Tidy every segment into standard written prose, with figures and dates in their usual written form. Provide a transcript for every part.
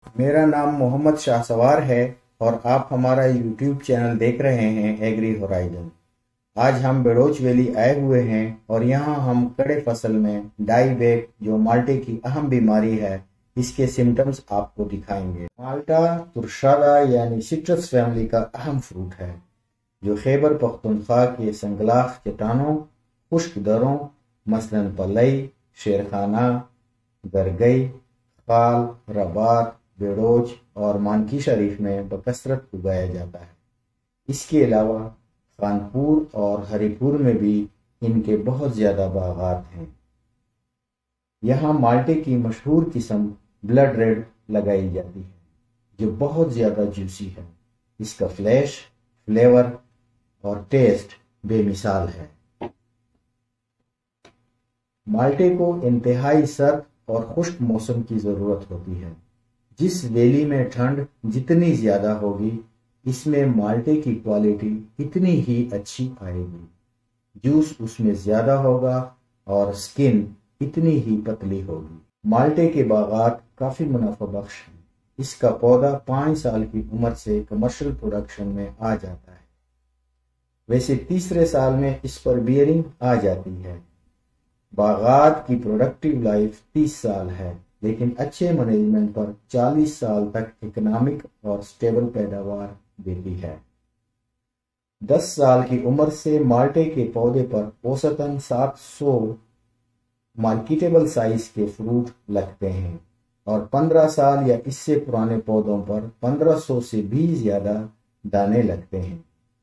میرا نام محمد شاہ سوار ہے اور آپ ہمارا یوٹیوب چینل دیکھ رہے ہیں ایگری ہورائزن۔ آج ہم بیڑوچ ویلی آئے ہوئے ہیں اور یہاں ہم کڑے فصل میں ڈائی بیک جو مالٹے کی اہم بیماری ہے اس کے سمٹمز آپ کو دکھائیں گے۔ مالٹا ترشالا یعنی سٹرس فیملی کا اہم فروٹ ہے جو خیبر پختونخوا کے سنگلاخ چٹانوں، خشک دروں مثلاً پلئی، شیرخانہ، گرگئی، خال، رباط، بیڑوچ اور مانکی شریف میں بکثرت اگایا جاتا ہے۔ اس کے علاوہ خانپور اور ہری پور میں بھی ان کے بہت زیادہ باغات ہیں۔ یہاں مالٹے کی مشہور قسم بلڈ ریڈ لگائی جاتی ہے جو بہت زیادہ جوسی ہے۔ اس کا فلیور اور ٹیسٹ بے مثال ہے۔ مالٹے کو انتہائی سرد اور خشک موسم کی ضرورت ہوتی ہے۔ جس ویلی میں ٹھنڈ جتنی زیادہ ہوگی اس میں مالٹے کی کوالٹی اتنی ہی اچھی آئے گی، جوس اس میں زیادہ ہوگا اور سکن اتنی ہی پتلی ہوگی۔ مالٹے کے باغات کافی منافع بخش ہیں۔ اس کا پودا 5 سال کی عمر سے کمرشل پروڈکشن میں آ جاتا ہے۔ ویسے تیسرے سال میں اس پر بیئرنگ آ جاتی ہے۔ باغات کی پروڈکٹیو لائف 30 سال ہے، لیکن اچھے مینجمنٹ پر 40 سال تک اکنامک اور سٹیبل پیداوار دیتی ہے۔ 10 سال کی عمر سے مالٹے کے پودے پر اوسطاً 700 مارکیٹیبل سائز کے فروٹ لگتے ہیں اور 15 سال یا اس سے پرانے پودوں پر 1500 سے بھی زیادہ دانے لگتے ہیں۔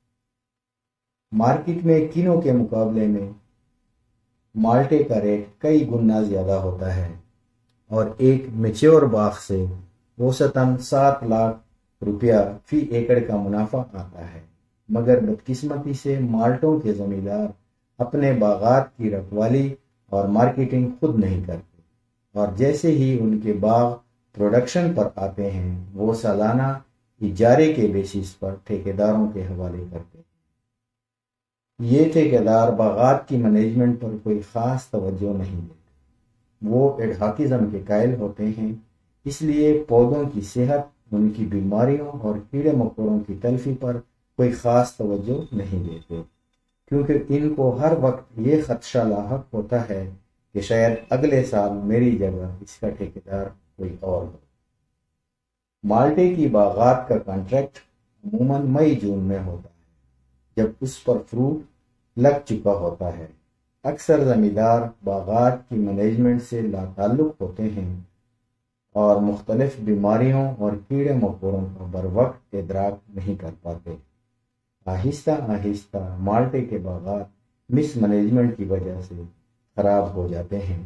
مارکیٹ میں کینو کے مقابلے میں مالٹے کا ریٹ کئی گنا زیادہ ہوتا ہے اور ایک میچور باغ سے اوسطاً 7 لاکھ روپیہ فی ایکڑ کا منافع آتا ہے، مگر بدقسمتی سے مالٹوں کے زمیندار اپنے باغات کی رکھوالی اور مارکیٹنگ خود نہیں کرتے اور جیسے ہی ان کے باغ پروڈکشن پر آتے ہیں وہ سالانہ اجارے کے بیسس پر ٹھیکیداروں کے حوالے کرتے ہیں۔ یہ ٹھیکیدار باغات کی مینجمنٹ پر کوئی خاص توجہ نہیں دیتے، وہ ایڈہاکزم کے قائل ہوتے ہیں، اس لیے پودوں کی صحت، ان کی بیماریوں اور کیڑے مکوڑوں کی تلفی پر کوئی خاص توجہ نہیں دیتے، کیونکہ ان کو ہر وقت یہ خدشہ لاحق ہوتا ہے کہ شاید اگلے سال میری جگہ اس کا ٹھیکیدار کوئی اور ہو۔ مالٹے کی باغات کا کانٹریکٹ عموماً مئی جون میں ہوتا ہے جب اس پر فروٹ لگ چکا ہوتا ہے۔ اکثر زمیندار باغات کی مینجمنٹ سے لاتعلق ہوتے ہیں اور مختلف بیماریوں اور کیڑے مکوڑوں کا بروقت ادراک نہیں کر پاتے۔ آہستہ آہستہ مالٹے کے باغات مس مینجمنٹ کی وجہ سے خراب ہو جاتے ہیں۔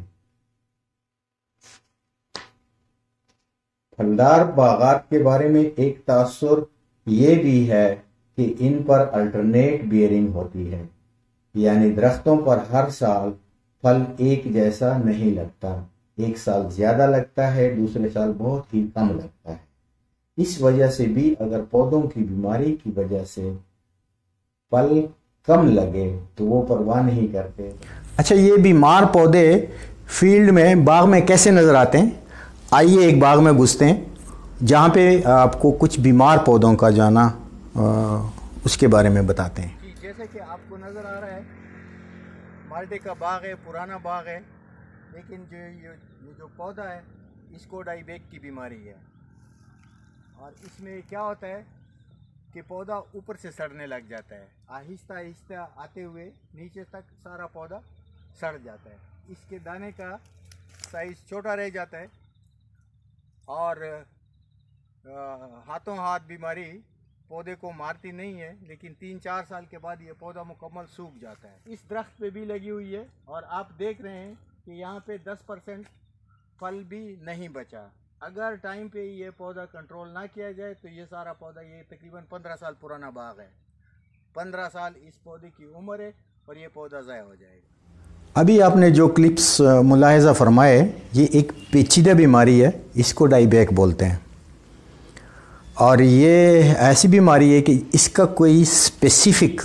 پھلدار باغات کے بارے میں ایک تاثر یہ بھی ہے کہ ان پر الٹرنیٹ بیئرنگ ہوتی ہے، یعنی درختوں پر ہر سال پھل ایک جیسا نہیں لگتا، ایک سال زیادہ لگتا ہے، دوسرے سال بہت ہی کم لگتا ہے۔ اس وجہ سے بھی اگر پودوں کی بیماری کی وجہ سے پھل کم لگے تو وہ پرواہ نہیں کرتے۔ اچھا، یہ بیمار پودے فیلڈ میں باغ میں کیسے نظر آتے ہیں؟ آئیے ایک باغ میں گھستے ہیں جہاں پہ آپ کو کچھ بیمار پودوں کا جانا اس کے بارے میں بتاتے ہیں۔ جیسے کہ آپ کو نظر آ رہا ہے مالٹے کا باغ ہے، پرانا باغ ہے، لیکن یہ جو پودا ہے اس کو ڈائی بیک کی بیماری ہے اور اس میں کیا ہوتا ہے کہ پودا اوپر سے سڑنے لگ جاتا ہے، آہستہ آہستہ آتے ہوئے نیچے تک سارا پودا سڑ جاتا ہے۔ اس کے دانے کا سائز چھوٹا رہ جاتا ہے اور ہاتھوں ہاتھ بیماری پودے کو مارتی نہیں ہے، لیکن 3-4 سال کے بعد یہ پودا مکمل سوکھ جاتا ہے۔ اس درخت پہ بھی لگی ہوئی ہے اور آپ دیکھ رہے ہیں کہ یہاں پہ 10% پھل بھی نہیں بچا۔ اگر ٹائم پہ یہ پودا کنٹرول نہ کیا جائے تو یہ سارا پودا، یہ تقریباً 15 سال پرانا باغ ہے، 15 سال اس پودے کی عمر ہے اور یہ پودا ضائع ہو جائے گا۔ ابھی آپ نے جو کلپس ملاحظہ فرمائے، یہ ایک پیچیدہ بیماری ہے، اس کو ڈائی بیک بولتے ہیں اور یہ ایسی بیماری ہے کہ اس کا کوئی اسپیسیفک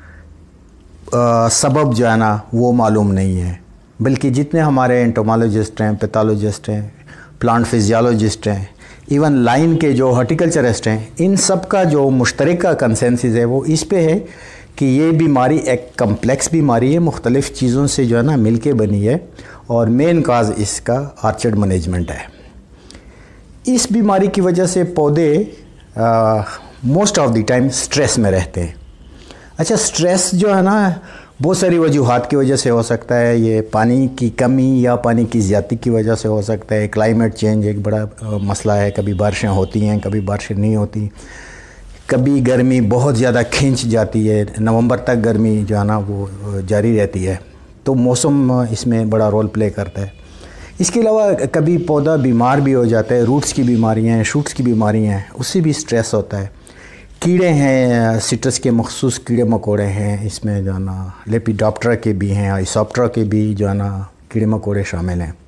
سبب جو ہے نا وہ معلوم نہیں ہے، بلکہ جتنے ہمارے انٹومالوجسٹ ہیں، پیتھولوجسٹ ہیں، پلانٹ فزیالوجسٹ ہیں، ایون لائن کے جو ہارٹیکلچرسٹ ہیں، ان سب کا جو مشترکہ کنسنسس ہے وہ اس پہ ہے کہ یہ بیماری ایک کمپلیکس بیماری ہے، مختلف چیزوں سے جو ہے نا مل کے بنی ہے، اور مین کاز اس کا آرچرڈ مینجمنٹ ہے۔ اس بیماری کی وجہ سے پودے most of the time stress میں رہتے ہیں۔ اچھا، سٹریس جو ہے نا بہت ساری وجوہات کی وجہ سے ہو سکتا ہے، یہ پانی کی کمی یا پانی کی زیادتی کی وجہ سے ہو سکتا ہے، کلائمیٹ چینج ایک بڑا مسئلہ ہے، کبھی بارشیں ہوتی ہیں کبھی بارشیں نہیں ہوتی، کبھی گرمی بہت زیادہ کھینچ جاتی ہے، نومبر تک گرمی جو ہے نا وہ جاری رہتی ہے، تو موسم اس میں بڑا رول پلے کرتا ہے۔ اس کے علاوہ کبھی پودا بیمار بھی ہو جاتا ہے، روٹس کی بیماریاں ہیں، شوٹس کی بیماریاں ہیں، اس سے بھی سٹریس ہوتا ہے۔ کیڑے ہیں، سٹرس کے مخصوص کیڑے مکوڑے ہیں، اس میں جو ہے نا لیپیڈاپٹرا کے بھی ہیں، آئسوپٹرا کے بھی جو ہے نا کیڑے مکوڑے شامل ہیں۔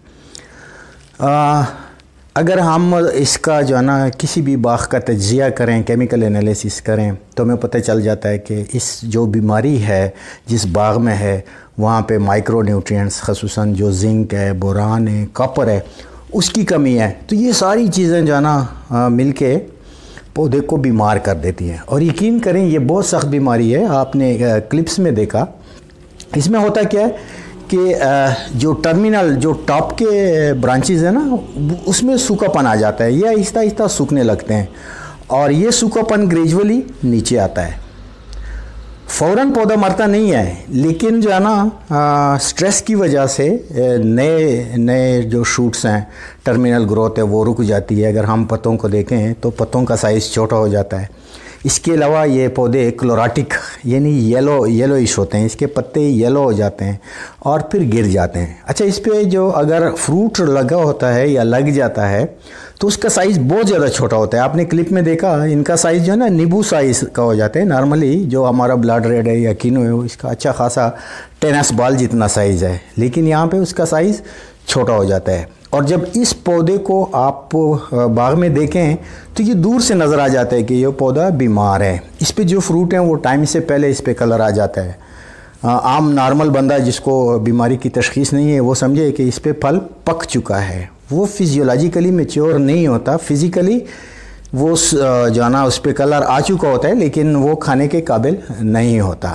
اگر ہم اس کا جو ہے نا کسی بھی باغ کا تجزیہ کریں، کیمیکل انالیسس کریں، تو ہمیں پتہ چل جاتا ہے کہ اس جو بیماری ہے جس باغ میں ہے وہاں پہ مائکرو نیوٹرینٹس، خصوصاً جو زنک ہے، بوران ہے، کاپر ہے، اس کی کمی ہے۔ تو یہ ساری چیزیں جو ہے نا مل کے پودے کو بیمار کر دیتی ہیں، اور یقین کریں یہ بہت سخت بیماری ہے۔ آپ نے کلپس میں دیکھا، اس میں ہوتا کیا ہے کہ جو ٹرمینل، جو ٹاپ کے برانچز ہیں نا، اس میں سوکھا پن آ جاتا ہے، یہ آہستہ آہستہ سوکھنے لگتے ہیں، اور یہ سوکھا پن گریجولی نیچے آتا ہے۔ فوراً پودا مرتا نہیں ہے، لیکن جو ہے نا سٹریس کی وجہ سے نئے جو شوٹس ہیں، ٹرمینل گروتھ ہے، وہ رک جاتی ہے۔ اگر ہم پتوں کو دیکھیں تو پتوں کا سائز چھوٹا ہو جاتا ہے۔ اس کے علاوہ یہ پودے کلوراٹک یعنی یلوئش ہوتے ہیں، اس کے پتے یلو ہو جاتے ہیں اور پھر گر جاتے ہیں۔ اچھا، اس پہ جو اگر فروٹ لگا ہوتا ہے یا لگ جاتا ہے تو اس کا سائز بہت زیادہ چھوٹا ہوتا ہے۔ آپ نے کلپ میں دیکھا، ان کا سائز جو ہے نا نیبو سائز کا ہو جاتا ہے۔ نارملی جو ہمارا بلڈ ریڈ ہے یا کینو ہے، اس کا اچھا خاصا ٹینس بال جتنا سائز ہے، لیکن یہاں پہ اس کا سائز چھوٹا ہو جاتا ہے۔ اور جب اس پودے کو آپ باغ میں دیکھیں تو یہ دور سے نظر آ جاتا ہے کہ یہ پودا بیمار ہے۔ اس پہ جو فروٹ ہیں وہ ٹائم سے پہلے اس پہ کلر آ جاتا ہے۔ عام نارمل بندہ جس کو بیماری کی تشخیص نہیں ہے وہ سمجھے کہ اس پہ پھل پک چکا ہے، وہ فزیولوجیکلی میچور نہیں ہوتا، فزیکلی وہ جو ہے نا اس پہ کلر آ چکا ہوتا ہے، لیکن وہ کھانے کے قابل نہیں ہوتا۔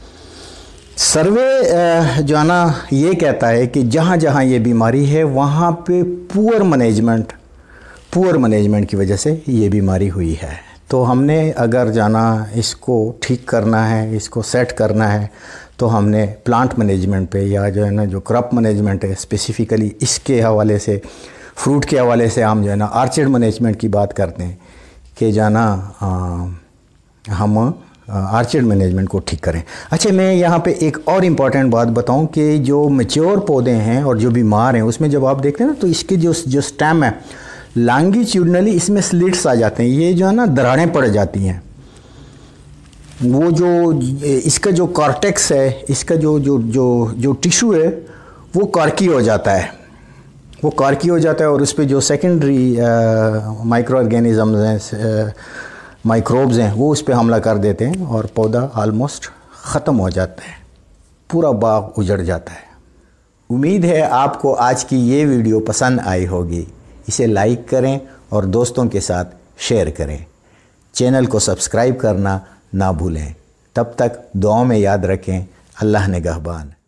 سروے جو ہے نا یہ کہتا ہے کہ جہاں جہاں یہ بیماری ہے وہاں پہ پور مینجمنٹ کی وجہ سے یہ بیماری ہوئی ہے۔ تو ہم نے اگر جانا اس کو ٹھیک کرنا ہے، اس کو سیٹ کرنا ہے، تو ہم نے پلانٹ مینجمنٹ پہ یا جو ہے نا جو کراپ مینجمنٹ ہے اسپیسیفکلی اس کے حوالے سے، فروٹ کے حوالے سے ہم جو ہے نا آرچرڈ مینجمنٹ کی بات کرتے ہیں کہ جانا ہم آرچرڈ مینجمنٹ کو ٹھیک کریں۔ اچھا، میں یہاں پہ ایک اور امپورٹنٹ بات بتاؤں کہ جو میچور پودے ہیں اور جو بیمار ہیں اس میں جب آپ دیکھتے ہیں نا تو اس کے جو سٹیم ہے لانگیچیوڈنلی اس میں سلٹس آ جاتے ہیں، یہ جو ہے نا دراڑیں پڑ جاتی ہیں۔ وہ جو اس کا جو کارٹیکس ہے، اس کا جو ٹیشو ہے وہ کارکی ہو جاتا ہے، اور اس پہ جو سیکنڈری مائکرو آرگینزمز ہیں، مائکروبز ہیں، وہ اس پہ حملہ کر دیتے ہیں اور پودا آلموسٹ ختم ہو جاتا ہے، پورا باغ اجڑ جاتا ہے۔ امید ہے آپ کو آج کی یہ ویڈیو پسند آئی ہوگی۔ اسے لائک کریں اور دوستوں کے ساتھ شیئر کریں۔ چینل کو سبسکرائب کرنا نہ بھولیں۔ تب تک دعاؤں میں یاد رکھیں۔ اللہ نگہبان۔